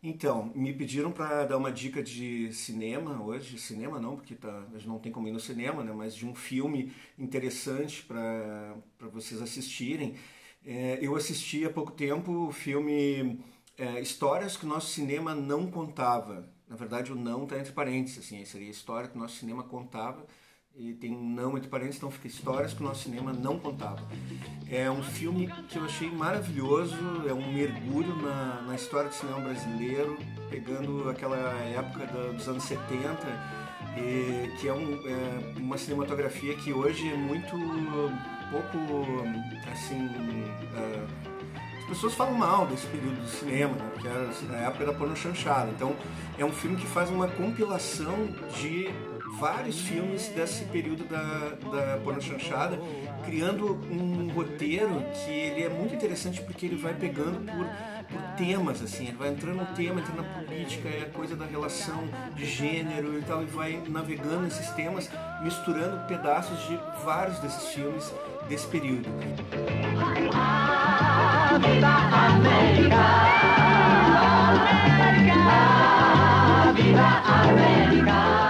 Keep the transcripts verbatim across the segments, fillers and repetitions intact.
Então, me pediram para dar uma dica de cinema hoje, cinema não, porque tá, a gente não tem como ir no cinema, né, mas de um filme interessante para para vocês assistirem. É, eu assisti há pouco tempo o filme é, Histórias que o nosso cinema não contava. Na verdade, o não está entre parênteses, assim, seria história que o nosso cinema contava, e tem um não entre parênteses, então fica Histórias que o nosso cinema não contava. É um filme que eu achei maravilhoso, é um mergulho na, na história do cinema brasileiro, pegando aquela época da, dos anos setenta, e, que é, um, é uma cinematografia que hoje é muito pouco, assim, é, as pessoas falam mal desse período do cinema, né, porque era a época da pornochanchada. Então é um filme que faz uma compilação de vários filmes desse período da, da pornochanchada, criando um roteiro que ele é muito interessante porque ele vai pegando por, por temas, assim, ele vai entrando no tema, entrando na política, é a coisa da relação de gênero e tal, e vai navegando nesses temas, misturando pedaços de vários desses filmes desse período. Viva América! América! Viva América!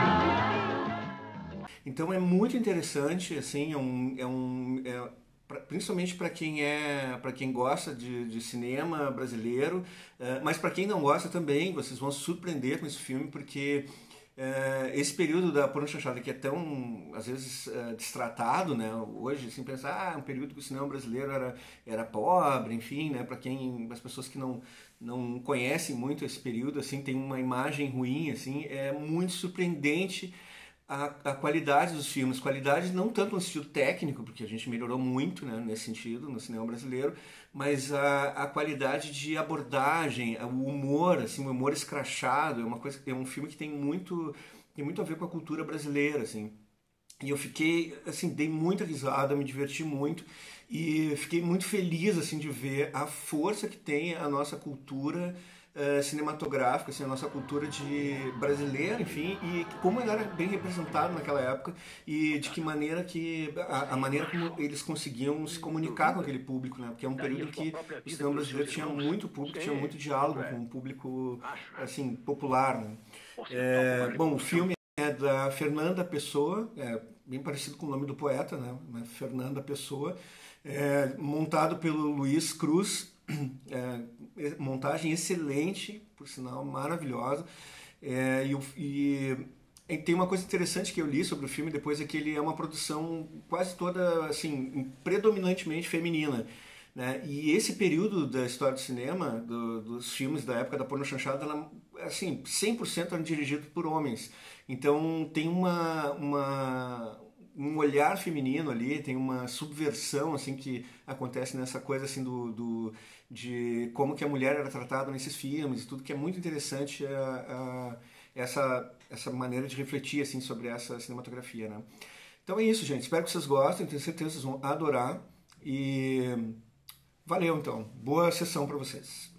Então é muito interessante, assim, é um, é um, é, pra, principalmente para quem é, para quem gosta de, de cinema brasileiro, é, mas para quem não gosta também, vocês vão se surpreender com esse filme, porque é, esse período da pornochanchada que é tão, às vezes, é, destratado, né? Hoje, assim, pensar, ah, é um período que o cinema brasileiro era, era pobre, enfim, né? Para quem, as pessoas que não não conhecem muito esse período, assim, tem uma imagem ruim, assim, é muito surpreendente. A, a qualidade dos filmes, qualidade não tanto no sentido técnico, porque a gente melhorou muito, né, nesse sentido no cinema brasileiro, mas a, a qualidade de abordagem, o humor, assim, o humor escrachado, é uma coisa, é um filme que tem muito, tem muito a ver com a cultura brasileira, assim. E eu fiquei, assim, dei muita risada, me diverti muito e fiquei muito feliz, assim, de ver a força que tem a nossa cultura Uh, cinematográfica, assim, a nossa cultura de brasileira, enfim, e como ela era bem representada naquela época e de que maneira que a, a maneira como eles conseguiam se comunicar com aquele público, né? Porque é um período em que o cinema brasileiro tinha muito público, tinha muito diálogo com o público, assim, popular, né? É, bom, o filme é da Fernanda Pessoa, é bem parecido com o nome do poeta, né? Fernanda Pessoa, é, montado pelo Luiz Cruz. É, montagem excelente, por sinal, maravilhosa. É, e, e tem uma coisa interessante que eu li sobre o filme depois, é que ele é uma produção quase toda, assim, predominantemente feminina, né? E esse período da história do cinema, do, dos filmes da época da pornochanchada, ela, assim, cem por cento eram dirigidos por homens. Então tem uma... uma um olhar feminino ali, tem uma subversão, assim, que acontece nessa coisa, assim, do, do, de como que a mulher era tratada nesses filmes e tudo, que é muito interessante a, a, essa, essa maneira de refletir, assim, sobre essa cinematografia, né? Então é isso, gente. Espero que vocês gostem, tenho certeza que vocês vão adorar e valeu, então. Boa sessão para vocês.